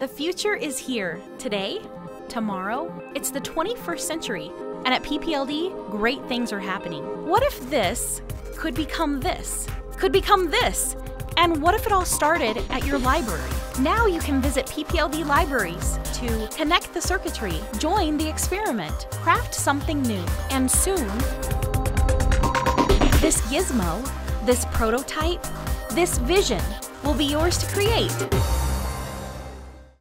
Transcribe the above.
The future is here. Today, tomorrow, it's the 21st century, and at PPLD, great things are happening. What if this could become this? Could become this? And what if it all started at your library? Now you can visit PPLD libraries to connect the circuitry, join the experiment, craft something new, and soon, this gizmo, this prototype, this vision will be yours to create.